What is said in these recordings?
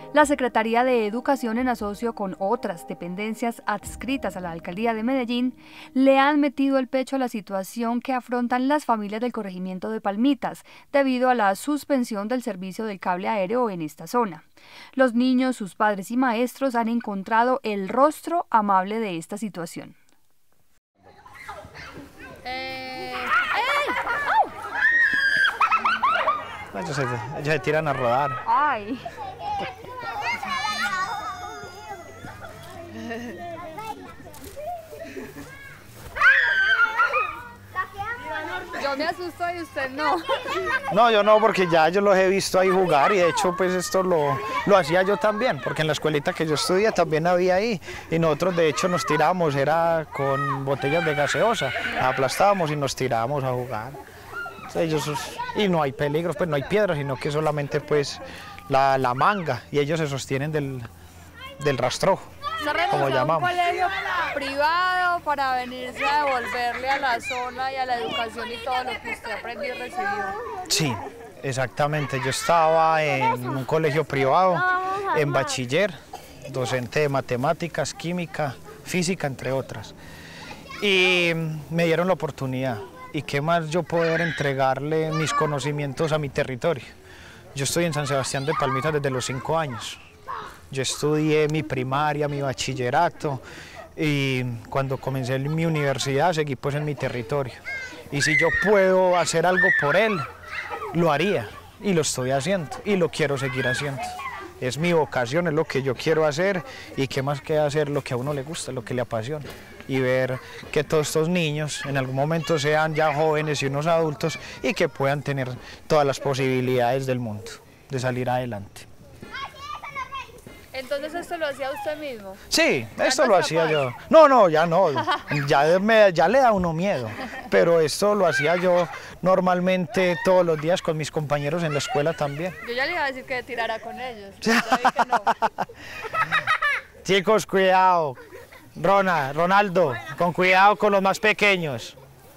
La Secretaría de Educación, en asocio con otras dependencias adscritas a la Alcaldía de Medellín, le han metido el pecho a la situación que afrontan las familias del corregimiento de Palmitas, debido a la suspensión del servicio del cable aéreo en esta zona. Los niños, sus padres y maestros han encontrado el rostro amable de esta situación. Ellos se tiran a rodar. Ay. Yo me asusto y usted no. No, yo no, porque ya yo los he visto ahí jugar y de hecho pues esto lo hacía yo también, porque en la escuelita que yo estudié también había ahí y nosotros de hecho nos tirábamos, era con botellas de gaseosa, aplastábamos y nos tirábamos a jugar. Y no hay peligros, pues no hay piedras, sino que solamente pues la manga y ellos se sostienen del rastrojo, como llamamos. ¿Un colegio privado para venirse a devolverle a la zona y a la educación y todo lo que usted aprendió y recibió? Sí, exactamente. Yo estaba en un colegio privado, en bachiller, docente de matemáticas, química, física, entre otras. Y me dieron la oportunidad. ¿Y qué más yo poder entregarle mis conocimientos a mi territorio? Yo estoy en San Sebastián de Palmitas desde los 5 años. Yo estudié mi primaria, mi bachillerato y cuando comencé mi universidad seguí pues en mi territorio. Y si yo puedo hacer algo por él, lo haría y lo estoy haciendo y lo quiero seguir haciendo. Es mi vocación, es lo que yo quiero hacer y qué más que hacer lo que a uno le gusta, lo que le apasiona. Y ver que todos estos niños en algún momento sean ya jóvenes y unos adultos y que puedan tener todas las posibilidades del mundo de salir adelante. ¿Entonces esto lo hacía usted mismo? Sí, esto lo hacía yo. No, ya no, ya le da a uno miedo, pero esto lo hacía yo normalmente todos los días con mis compañeros en la escuela también. Yo ya le iba a decir que tirara con ellos, ya vi que no. Chicos, cuidado. Ronaldo, con cuidado con los más pequeños.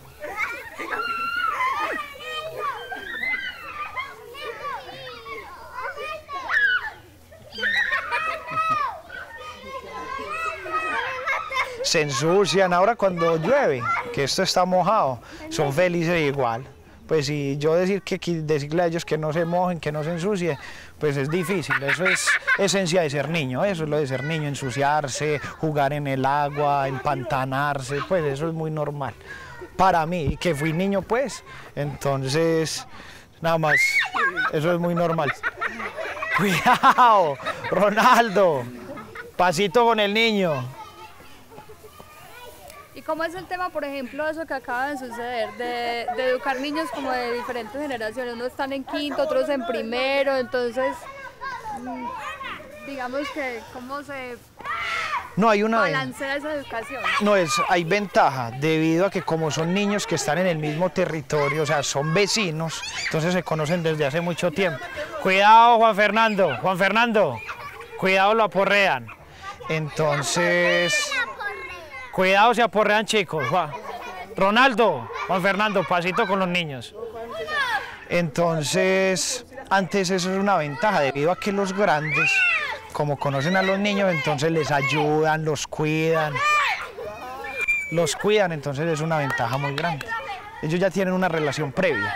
Se ensucian ahora cuando llueve, que esto está mojado, son felices igual. Pues si yo decirle a ellos que no se mojen, que no se ensucie, pues es difícil. Eso es esencia de ser niño, eso es lo de ser niño, ensuciarse, jugar en el agua, empantanarse, pues eso es muy normal. Para mí, que fui niño pues, entonces nada más, eso es muy normal. Cuidado, Ronaldo, pasito con el niño. ¿Y cómo es el tema, por ejemplo, eso que acaba de suceder, de educar niños como de diferentes generaciones? Unos están en quinto, otros en primero, entonces, digamos que, ¿cómo se balancea esa educación? Hay ventaja, debido a que como son niños que están en el mismo territorio, o sea, son vecinos, entonces se conocen desde hace mucho tiempo. Cuidado, Juan Fernando, cuidado, lo aporrean. Entonces... Cuidado, se aporrean, chicos. Ronaldo, Juan Fernando, pasito con los niños. Entonces, antes eso es una ventaja, debido a que los grandes, como conocen a los niños, entonces les ayudan, los cuidan, entonces es una ventaja muy grande. Ellos ya tienen una relación previa.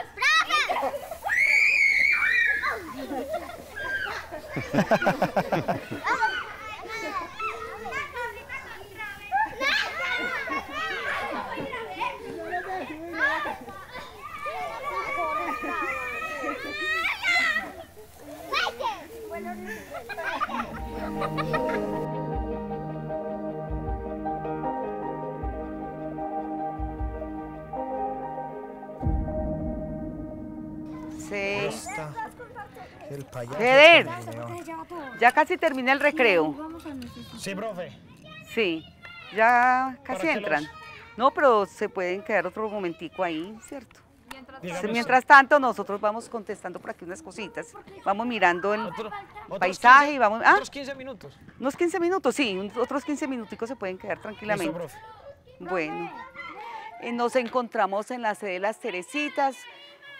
Feder, ya casi termina el recreo. Sí, profe. Sí, ya casi entran. No, pero se pueden quedar otro momentico ahí, ¿cierto? Mientras tanto, nosotros vamos contestando por aquí unas cositas. Vamos mirando el paisaje y vamos... Otros 15 minutos. Unos 15 minutos, sí, otros 15 minuticos se pueden quedar tranquilamente. Listo, profe. Bueno, nos encontramos en la sede de las Teresitas.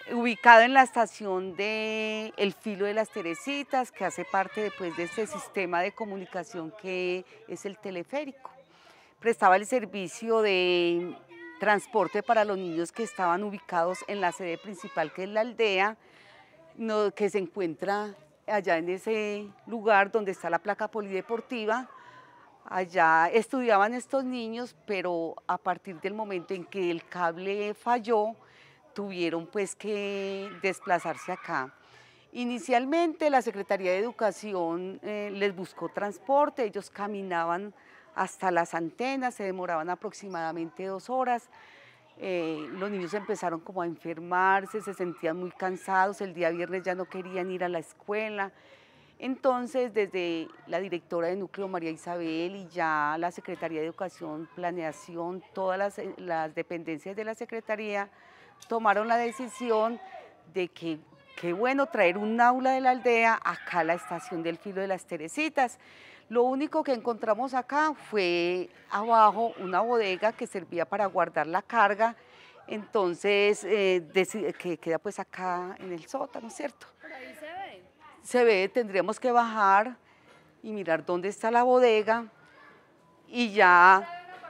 ubicado en la estación de El Filo de las Teresitas, que hace parte después de este sistema de comunicación que es el teleférico. Prestaba el servicio de transporte para los niños que estaban ubicados en la sede principal, que es la aldea, que se encuentra allá en ese lugar donde está la placa polideportiva. Allá estudiaban estos niños, pero a partir del momento en que el cable falló, tuvieron pues que desplazarse acá. Inicialmente la Secretaría de Educación les buscó transporte, ellos caminaban hasta las antenas, se demoraban aproximadamente 2 horas. Los niños empezaron como a enfermarse, se sentían muy cansados, el día viernes ya no querían ir a la escuela. Entonces, desde la directora de núcleo, María Isabel, y ya la Secretaría de Educación, Planeación, todas las dependencias de la Secretaría, tomaron la decisión de que qué bueno traer un aula de la aldea acá a la estación del Filo de las Teresitas. Lo único que encontramos acá fue abajo una bodega que servía para guardar la carga, entonces que queda pues acá en el sótano, ¿cierto? ¿Por ahí se ve? Se ve, tendríamos que bajar y mirar dónde está la bodega y ya...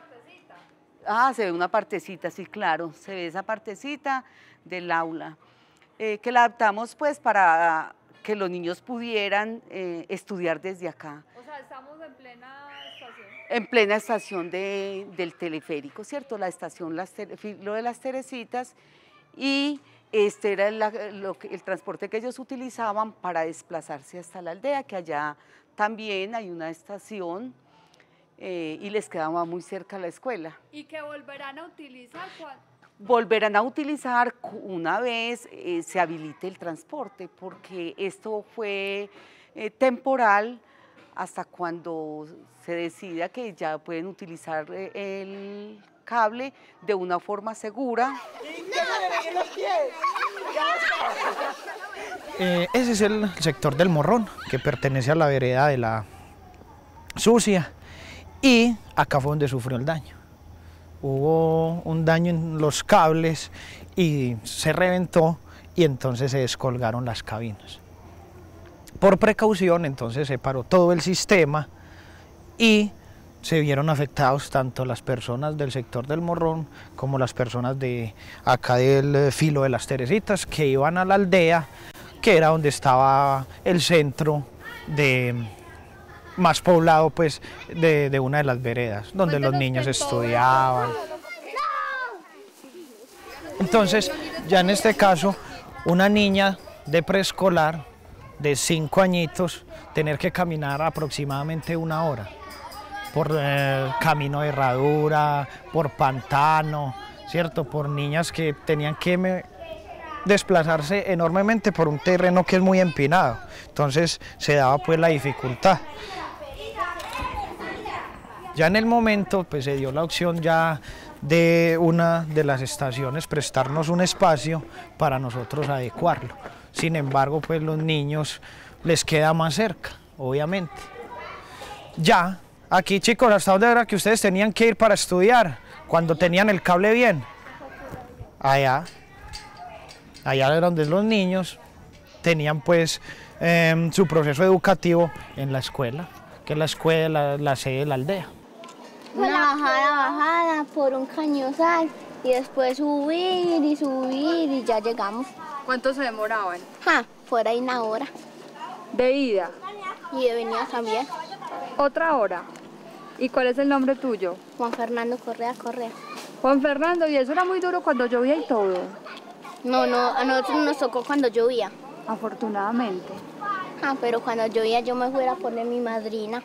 Se ve una partecita, sí, claro, se ve esa partecita del aula, que la adaptamos pues para que los niños pudieran estudiar desde acá. O sea, estamos en plena estación. En plena estación del teleférico, ¿cierto? La estación Filo de las Teresitas, y este era el transporte que ellos utilizaban para desplazarse hasta la aldea, que allá también hay una estación, y les quedaba muy cerca la escuela. ¿Y que volverán a utilizar cuando? Volverán a utilizar una vez se habilite el transporte, porque esto fue temporal hasta cuando se decida que ya pueden utilizar el cable de una forma segura. Ese es el sector del Morrón, que pertenece a la vereda de la Sucia. Y acá fue donde sufrió el daño. Hubo un daño en los cables y se reventó, y entonces se descolgaron las cabinas. Por precaución, entonces se paró todo el sistema y se vieron afectados tanto las personas del sector del Morrón como las personas de acá del Filo de las Teresitas, que iban a la aldea, que era donde estaba el centro más poblado pues de una de las veredas, donde los niños estudiaban. Entonces, ya en este caso, una niña de preescolar de 5 añitos, tener que caminar aproximadamente 1 hora, por camino de herradura, por pantano, ¿cierto? Por niñas que tenían que desplazarse enormemente por un terreno que es muy empinado, entonces se daba pues la dificultad. Ya en el momento pues se dio la opción ya de una de las estaciones prestarnos un espacio para nosotros adecuarlo. Sin embargo, pues los niños les queda más cerca, obviamente. Ya, aquí chicos, ¿hasta dónde era que ustedes tenían que ir para estudiar? Cuando tenían el cable bien. Allá era donde los niños tenían pues su proceso educativo en la escuela, que es la escuela, la sede de la aldea. Una bajada por un cañozal y después subir y ya llegamos. ¿Cuánto se demoraban? Por ahí 1 hora. ¿De ida? Y de venida también. ¿Otra hora? ¿Y cuál es el nombre tuyo? Juan Fernando Correa. Juan Fernando, ¿y eso era muy duro cuando llovía y todo? No, a nosotros nos tocó cuando llovía. Afortunadamente. Pero cuando llovía yo me fuera a poner mi madrina.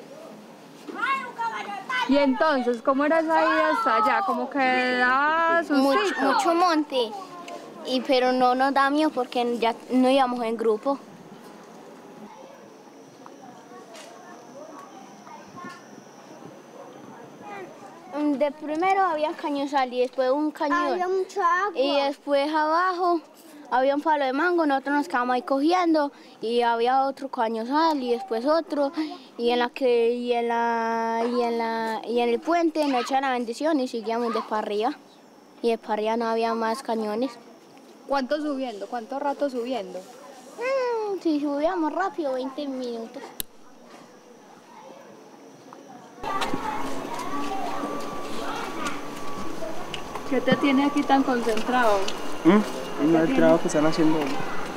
Y entonces, ¿cómo era esa ida hasta allá? ¿Cómo que daba mucho monte, pero no nos da miedo porque ya no íbamos en grupo. De primero había cañozal y después un cañón. Había mucha agua. Y después abajo había un palo de mango, nosotros nos quedamos ahí cogiendo y había otro cañozal y después otro y en el puente nos echaban la bendición y seguíamos de para arriba y de para arriba no había más cañones. ¿Cuánto subiendo? ¿Cuánto rato subiendo? Si subíamos rápido, 20 minutos. ¿Qué te tiene aquí tan concentrado? El trabajo que están haciendo hoy.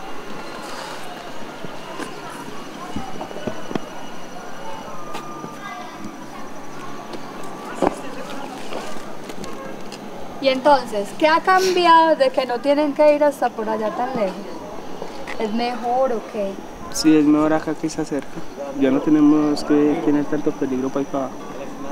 Y entonces, ¿qué ha cambiado de que no tienen que ir hasta por allá tan lejos? ¿Es mejor o qué? Sí, es mejor acá que se acerca. Ya no tenemos que tener tanto peligro para ir para abajo.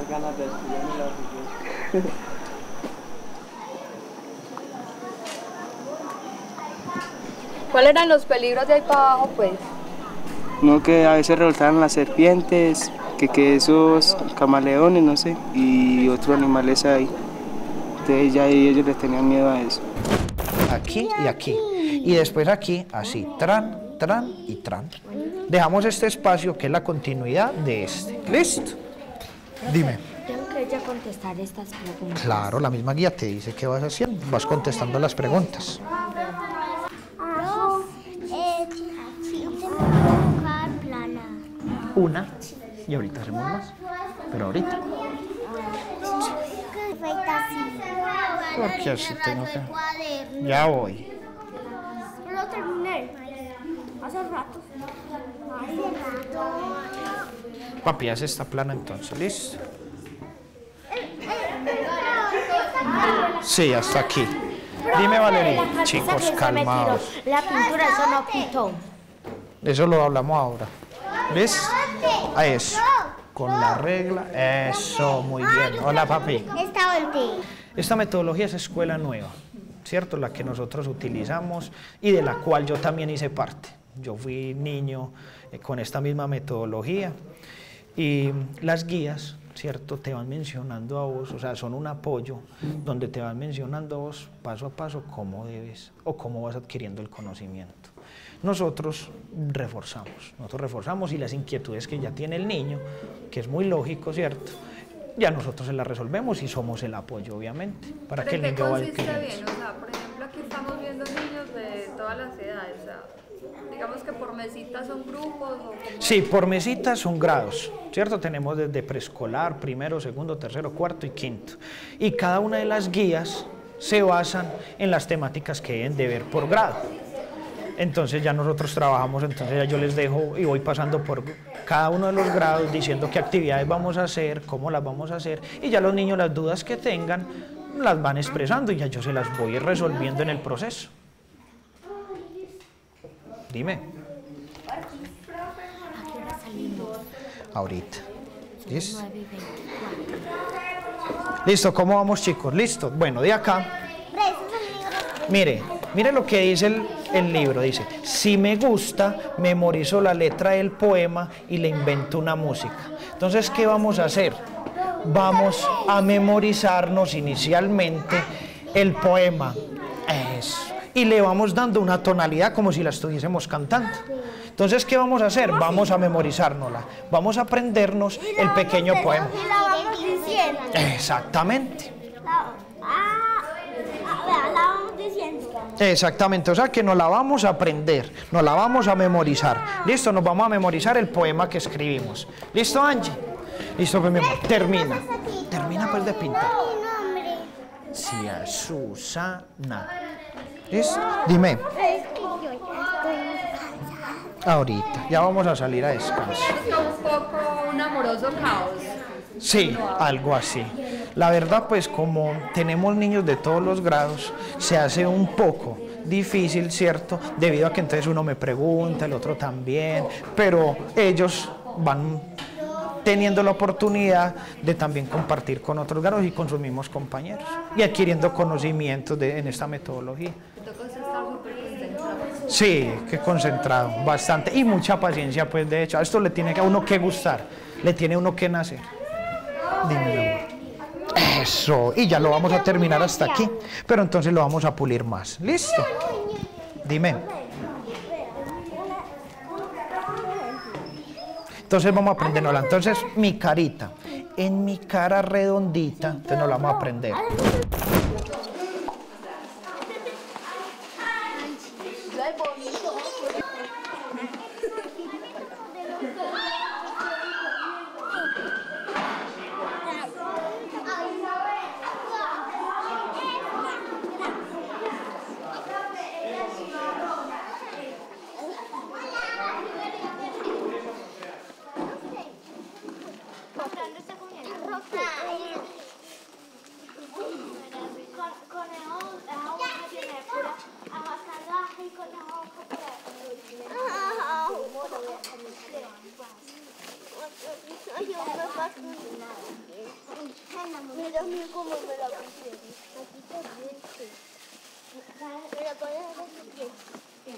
¿Cuáles eran los peligros de ahí para abajo, pues? No, que a veces revoltaban las serpientes, que esos camaleones, no sé, y otros animales ahí. Entonces ya ellos les tenían miedo a eso. Aquí y aquí. Y después aquí, así, tran, tran y tran. Dejamos este espacio que es la continuidad de este. ¿Listo? Dime. Tengo que ya contestar estas preguntas. Claro, la misma guía te dice qué vas haciendo. Vas contestando las preguntas. Una. Y ahorita hacemos más. Pero ahorita. Porque así tengo que... Ya voy. Lo terminé. Hace rato. Papi, hace esta plana entonces, ¿listo? Sí, hasta aquí. Dime, Valeria. Chicos, calmados. La pintura, eso no pintó. Eso lo hablamos ahora. ¿Ves? A eso. Con la regla. Eso, muy bien. Hola, papi. Esta metodología es escuela nueva, ¿cierto? La que nosotros utilizamos y de la cual yo también hice parte. Yo fui niño con esta misma metodología y las guías, ¿cierto? Te van mencionando a vos, o sea, son un apoyo donde te van mencionando a vos paso a paso cómo debes o cómo vas adquiriendo el conocimiento. Nosotros reforzamos y las inquietudes que ya tiene el niño, que es muy lógico, ¿cierto? Ya nosotros se las resolvemos y somos el apoyo, obviamente, para que el niño vaya adquiriendo. Bien, o sea, por ejemplo, aquí estamos viendo niños de todas las edades, o sea, digamos que por mesita son grupos o... Sí, por mesita son grados, ¿cierto? Tenemos desde preescolar, primero, segundo, tercero, cuarto y quinto. Y cada una de las guías se basan en las temáticas que deben de ver por grado. Entonces ya nosotros trabajamos, entonces ya yo les dejo y voy pasando por cada uno de los grados diciendo qué actividades vamos a hacer, cómo las vamos a hacer, y ya los niños las dudas que tengan las van expresando y ya yo se las voy resolviendo en el proceso. Dime. Ahorita. ¿Listo? Listo, ¿cómo vamos, chicos? ¿Listo? Bueno, de acá. Mire lo que dice el libro. Dice, si me gusta, memorizo la letra del poema y le invento una música. Entonces, ¿qué vamos a hacer? Vamos a memorizarnos inicialmente el poema. Eso. Y le vamos dando una tonalidad como si la estuviésemos cantando. Entonces, ¿qué vamos a hacer? Vamos a memorizárnosla. Vamos a aprendernos el pequeño poema. Y la vamos diciendo. Exactamente. La vamos diciendo. Exactamente, o sea que nos la vamos a aprender, nos la vamos a memorizar. Listo, nos vamos a memorizar el poema que escribimos. ¿Listo, Angie? Listo, pues mi amor, termina. Termina pues de pintar. Cia Susana. ¿Listo? Dime. Ahorita, ya vamos a salir a descansar. Un poco un amoroso caos. Sí, algo así. La verdad, pues como tenemos niños de todos los grados, se hace un poco difícil, ¿cierto? Debido a que entonces uno me pregunta, el otro también, pero ellos van teniendo la oportunidad de también compartir con otros grados y con sus mismos compañeros y adquiriendo conocimientos en esta metodología. Sí, que concentrado, bastante, y mucha paciencia, pues de hecho, a esto le tiene a uno que gustar, le tiene uno que nacer. Dime, eso, y ya lo vamos a terminar hasta aquí, pero entonces lo vamos a pulir más. ¿Listo? Dime. Entonces vamos a aprendernosla. Entonces, mi carita, en mi cara redondita, entonces nos la vamos a aprender. Mira cómo me la pusieron. Aquí también. Me la pones aquí.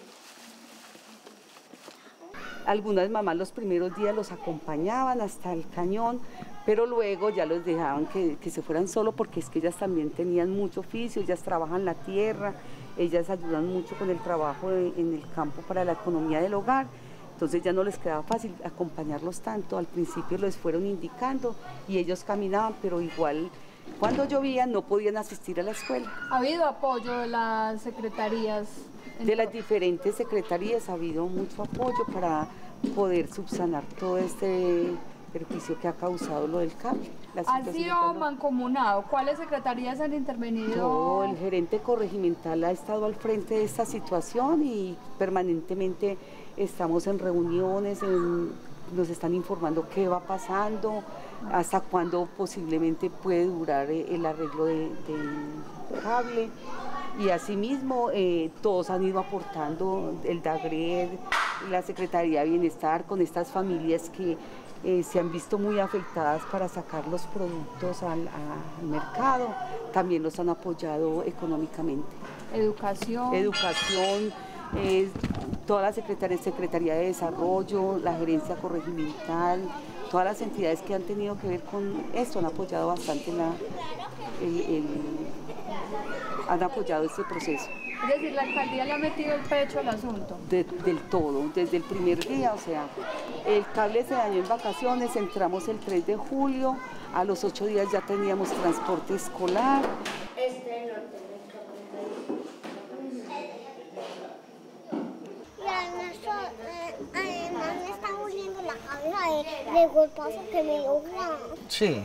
Algunas mamás los primeros días los acompañaban hasta el cañón, pero luego ya los dejaban que se fueran solo, porque es que ellas también tenían mucho oficio, ellas trabajan la tierra, ellas ayudan mucho con el trabajo en el campo para la economía del hogar. Entonces ya no les quedaba fácil acompañarlos tanto. Al principio les fueron indicando y ellos caminaban, pero igual cuando llovía no podían asistir a la escuela. ¿Ha habido apoyo de las secretarías? De las diferentes secretarías ha habido mucho apoyo para poder subsanar todo este perjuicio que ha causado lo del cable. ¿Ha sido mancomunado? ¿Cuáles secretarías han intervenido? Todo el gerente corregimental ha estado al frente de esta situación y permanentemente estamos en reuniones, nos están informando qué va pasando, hasta cuándo posiblemente puede durar el arreglo del cable. Y asimismo todos han ido aportando, el DAGRED, la Secretaría de Bienestar, con estas familias que se han visto muy afectadas para sacar los productos al mercado, también los han apoyado económicamente. Educación. Educación, toda la Secretaría de Desarrollo, la Gerencia Corregimental, todas las entidades que han tenido que ver con esto han apoyado bastante han apoyado este proceso. Es decir, la alcaldía le ha metido el pecho al asunto. Del todo, desde el primer día, o sea, el cable se dañó en vacaciones, entramos el 3 de julio, a los 8 días ya teníamos transporte escolar. Y además me está muriendo la cabeza de golpazo que me dio. Sí.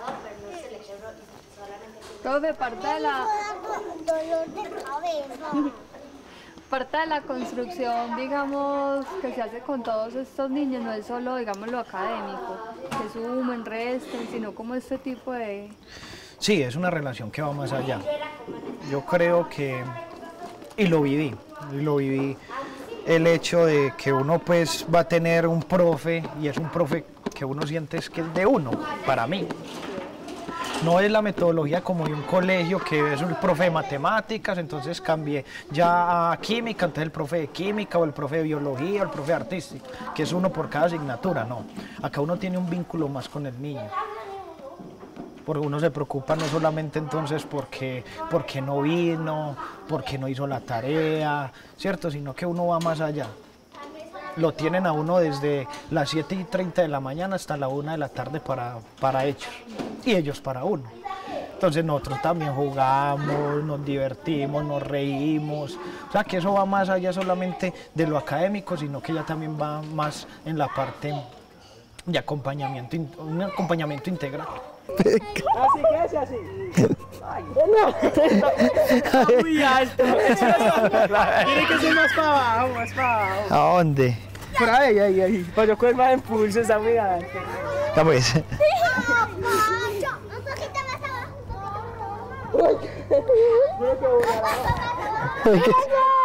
Profe, parte de la... dolor de cabeza. Parte de la construcción, digamos, que se hace con todos estos niños, no es solo, digamos, lo académico, que sumen, resten, sino como este tipo de... Sí, es una relación que va más allá. Yo creo que, y lo viví, el hecho de que uno pues va a tener un profe, y es un profe que uno siente es que es de uno, para mí. No es la metodología como de un colegio que es un profe de matemáticas, entonces cambié ya a química, entonces el profe de química o el profe de biología o el profe de artística, que es uno por cada asignatura, no. Acá uno tiene un vínculo más con el niño. Porque uno se preocupa no solamente entonces porque no vino, porque no hizo la tarea, ¿cierto? Sino que uno va más allá. Lo tienen a uno desde las 7:30 de la mañana hasta la 1 de la tarde para ellos, y ellos para uno. Entonces nosotros también jugamos, nos divertimos, nos reímos. O sea que eso va más allá solamente de lo académico, sino que ya también va más en la parte de acompañamiento, un acompañamiento integral. Así que es así. Ay, no. Está muy alto. Tiene que ser más para abajo, más para abajo. ¿A dónde? Por ahí. Para yo coger más impulso, está muy alto. Ya pues. Un poquito más abajo. Tiene que volar abajo.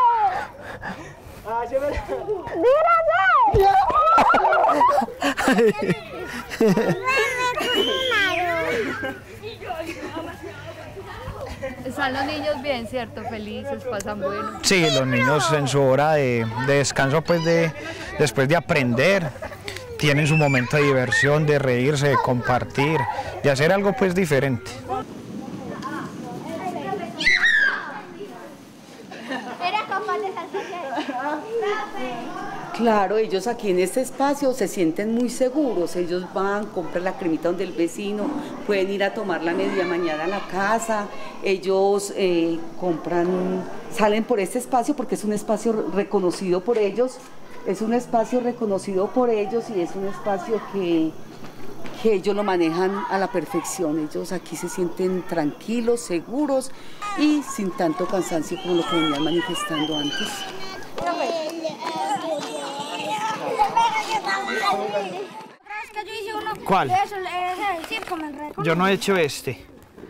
Ah, yo me... Están los niños bien, ¿cierto? Felices, pasan bueno. Sí, los niños en su hora de descanso, pues después de aprender, tienen su momento de diversión, de reírse, de compartir, de hacer algo pues diferente. ¿Eres capaz de saltar? Claro, ellos aquí en este espacio se sienten muy seguros, ellos van, compran la cremita donde el vecino, pueden ir a tomar la media mañana a la casa, ellos salen por este espacio porque es un espacio reconocido por ellos, y es un espacio que ellos lo manejan a la perfección, ellos aquí se sienten tranquilos, seguros y sin tanto cansancio como lo que venían manifestando antes. ¿Cuál? Yo no he hecho este.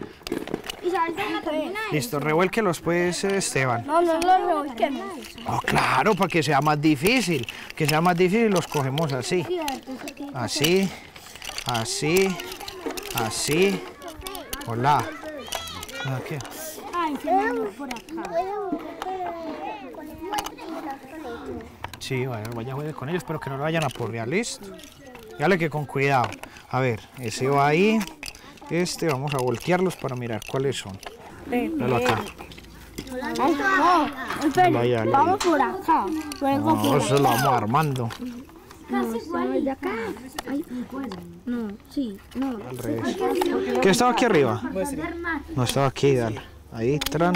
Listo, revuélquelos pues, Esteban. No los revuelquemos. Oh, claro, para que sea más difícil. Que sea más difícil los cogemos así. Así. así, así. Hola. Aquí. Sí, vaya a jugar con ellos, pero que no lo vayan a porrear, ¿listo? Dale que con cuidado. A ver, ese va ahí. Vamos a voltearlos para mirar cuáles son. Míralo acá. Vaya, Vamos por acá. no, eso lo vamos armando. No, de acá. No, sí, no. Al revés. ¿Qué estaba aquí arriba? No, estaba aquí, dale. Ahí, tran.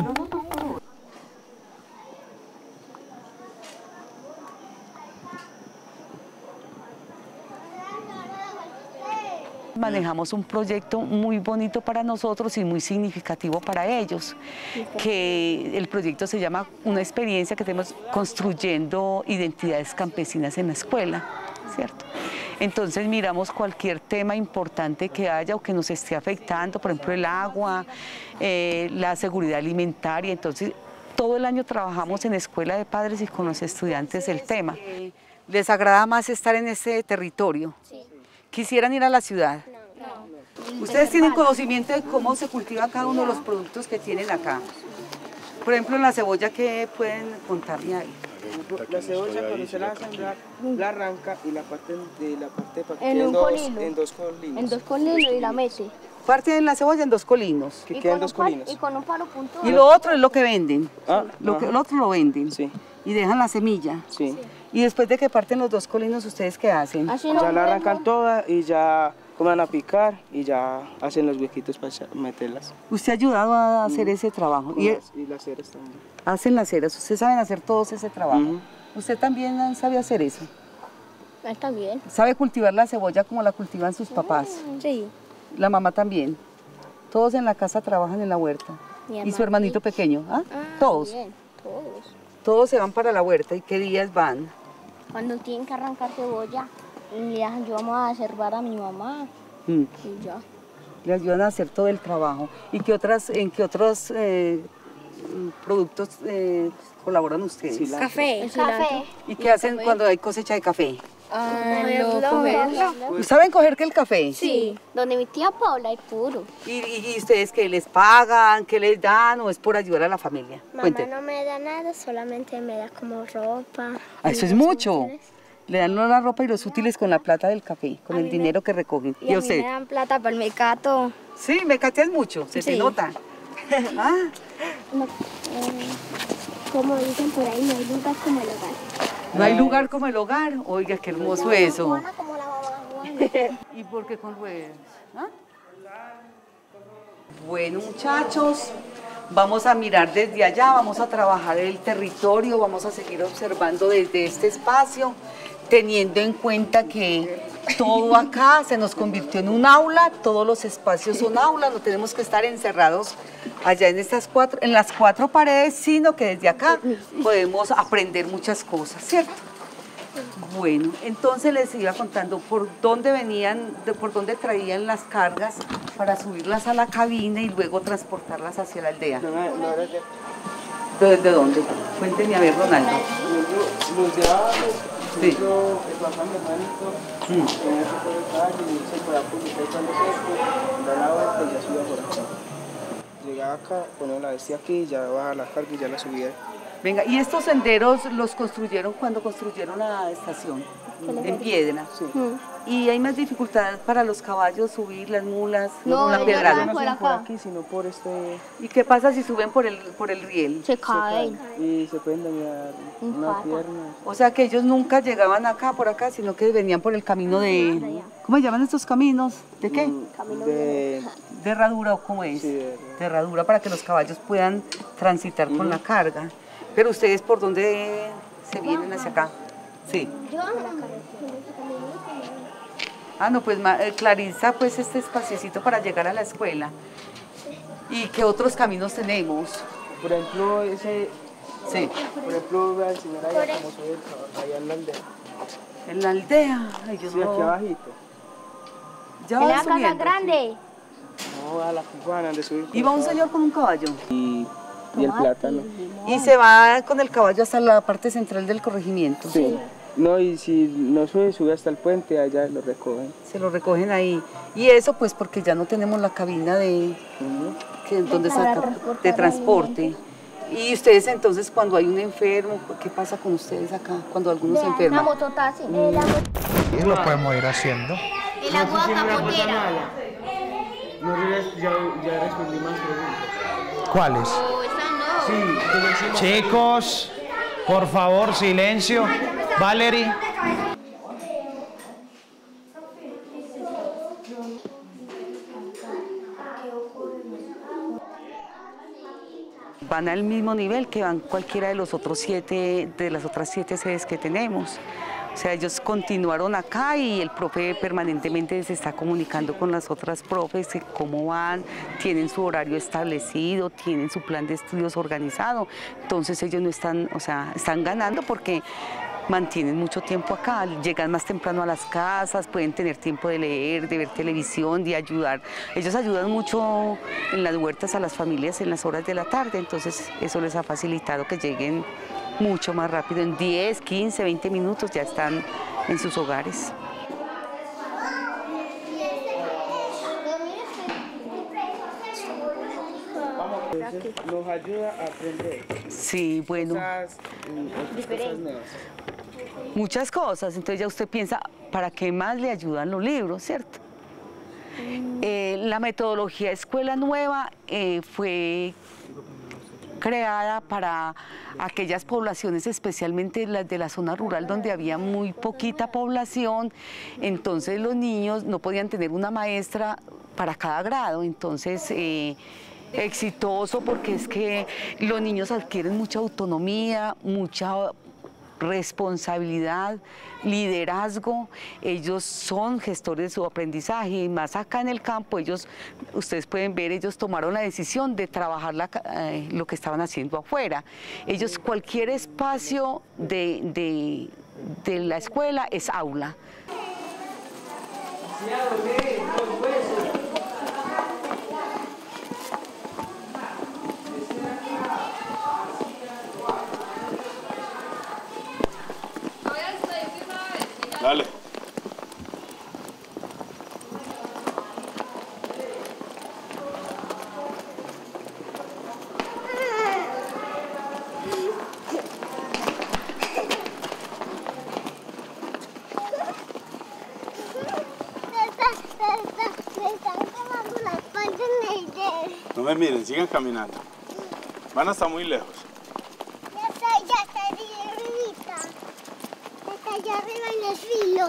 Manejamos un proyecto muy bonito para nosotros y muy significativo para ellos, que el proyecto se llama Una experiencia que tenemos construyendo identidades campesinas en la escuela, ¿cierto? Entonces miramos cualquier tema importante que haya o que nos esté afectando, por ejemplo el agua, la seguridad alimentaria. Entonces todo el año trabajamos en Escuela de Padres y con los estudiantes el tema. ¿Les agrada más estar en este territorio? Sí. ¿Quisieran ir a la ciudad? No. ¿Ustedes tienen conocimiento de cómo se cultiva cada uno de los productos que tienen acá? Por ejemplo, en la cebolla, ¿qué pueden contarme ahí? La cebolla cuando se la sembra, la arranca y la parte En dos colinos. En dos colinos y la mete. Parten la cebolla en 2 colinos. Que quedan 2 colinos. Y con un palo puntual. Y lo otro es lo que venden. Lo ajá. otro lo venden. Sí. Y dejan la semilla. Sí. Y después de que parten los 2 colinos, ¿ustedes qué hacen? Ya la arrancan toda y ya comienzan a picar y ya hacen los huequitos para meterlas. ¿Usted ha ayudado a hacer ese trabajo? Y las ceras también. Hacen las ceras. ¿Ustedes saben hacer todos ese trabajo? ¿Usted también sabe hacer eso? También. ¿Sabe cultivar la cebolla como la cultivan sus papás? Sí. La mamá también. Todos en la casa trabajan en la huerta. ¿Y su hermanito pequeño? ¿Ah? Todos. Bien, todos. Todos se van para la huerta. ¿Y qué días van? Cuando tienen que arrancar cebolla, le ayudamos a acervar a mi mamá y ya. Le ayudan a hacer todo el trabajo. ¿Y en qué otros productos colaboran ustedes? Sí, Café. ¿Y qué hacen cuando hay cosecha de café? Cogerlo. ¿Saben coger que el café? Sí, donde mi tía Paula es puro. ¿Y ustedes qué les pagan, qué les dan o es por ayudar a la familia? Mamá Cuenten. no me da nada, solamente me da como ropa. Eso es mucho. Le dan la ropa y los útiles con la plata del café, con el dinero que recogen. Y a mí me dan plata para el mecato. Sí, me cateas mucho, se te nota. Como dicen por ahí, no hay lugar como el hogar. No hay lugar como el hogar. Oiga, qué hermoso eso. Como la mamá. ¿Y por qué con ruedas? Bueno, muchachos, vamos a mirar desde allá, vamos a trabajar el territorio, vamos a seguir observando desde este espacio, teniendo en cuenta que todo acá se nos convirtió en un aula, todos los espacios son aulas, no tenemos que estar encerrados allá en las 4 paredes, sino que desde acá podemos aprender muchas cosas, ¿cierto? Bueno, entonces les iba contando por dónde por dónde traían las cargas para subirlas a la cabina y luego transportarlas hacia la aldea. ¿De dónde? Cuéntenme a ver, Ronaldo. Los de abajo, sí. El papá mi hermanito, en eso por el calle, y se por acá, y cuando se da la vuelta y ya subía por acá. Llegaba acá, ponía la bestia aquí, ya baja la carga y ya la subía. Venga, ¿y estos senderos los construyeron cuando construyeron la estación? En piedra. Sí. ¿Y hay más dificultad para los caballos subir, las mulas, No, una pedrada? no, No por aquí, sino por este... ¿Y qué pasa si suben por el riel? Se caen. Y se pueden dañar una pierna. O sea que ellos nunca llegaban acá, por acá, sino que venían por el camino de... ¿Cómo se llaman estos caminos? ¿De qué? De ¿De herradura o cómo es? Sí, de herradura para que los caballos puedan transitar con la carga. Pero ustedes, ¿por dónde se vienen hacia acá? Sí. No, pues Clarisa, pues este espaciecito para llegar a la escuela. ¿Y qué otros caminos tenemos? Por ejemplo, ese... Sí. Por ejemplo, voy a enseñar allá cómo subir allá en la aldea. En la aldea. Ay, yo Sí, no... aquí abajito. Ya En va la casa subiendo, grande. No, a la campana de subir. Iba un señor con un caballo. Y el plátano. Y se va con el caballo hasta la parte central del corregimiento. Sí. No, y si no sube hasta el puente, allá lo recogen. Se lo recogen ahí. Y eso pues porque ya no tenemos la cabina de, donde saca, de transporte. Y ustedes entonces cuando hay un enfermo, ¿qué pasa con ustedes acá cuando algunos se enferman? La mototaxi. Y lo podemos ir haciendo. El agua capotera. No, ya respondí más preguntas. ¿Cuáles? Sí, Chicos, por favor, silencio. Valerie. Van al mismo nivel que van cualquiera de los otros de las otras 7 sedes que tenemos. O sea, ellos continuaron acá y el profe permanentemente se está comunicando con las otras profes de cómo van, tienen su horario establecido, tienen su plan de estudios organizado. Entonces ellos no están, o sea, están ganando porque mantienen mucho tiempo acá, llegan más temprano a las casas, pueden tener tiempo de leer, de ver televisión, de ayudar. Ellos ayudan mucho en las huertas a las familias en las horas de la tarde, entonces eso les ha facilitado que lleguen mucho más rápido, en 10, 15, 20 minutos ya están en sus hogares. nos ayuda a aprender. Sí, bueno. Cosas nuevas. Muchas cosas, entonces ya usted piensa, ¿para qué más le ayudan los libros, cierto? La metodología Escuela Nueva fue creada para aquellas poblaciones, especialmente las de la zona rural donde había muy poquita población, entonces los niños no podían tener una maestra para cada grado, entonces exitoso porque es que los niños adquieren mucha autonomía, mucha responsabilidad, liderazgo, ellos son gestores de su aprendizaje y más acá en el campo, ustedes pueden ver, ellos tomaron la decisión de trabajar lo que estaban haciendo afuera. Ellos, cualquier espacio de la escuela es aula. Dale. No me miren, sigan caminando. Van a estar muy lejos. Ya está arribita. Ya está allá arriba en el filo.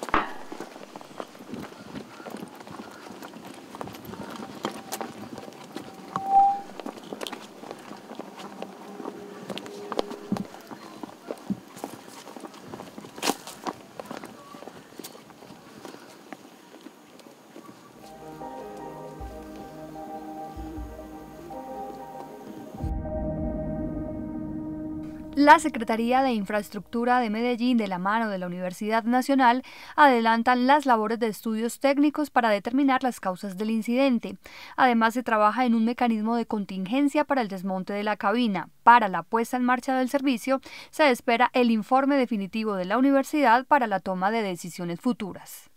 La Secretaría de Infraestructura de Medellín, de la mano de la Universidad Nacional, adelantan las labores de estudios técnicos para determinar las causas del incidente. Además, se trabaja en un mecanismo de contingencia para el desmonte de la cabina. Para la puesta en marcha del servicio, se espera el informe definitivo de la universidad para la toma de decisiones futuras.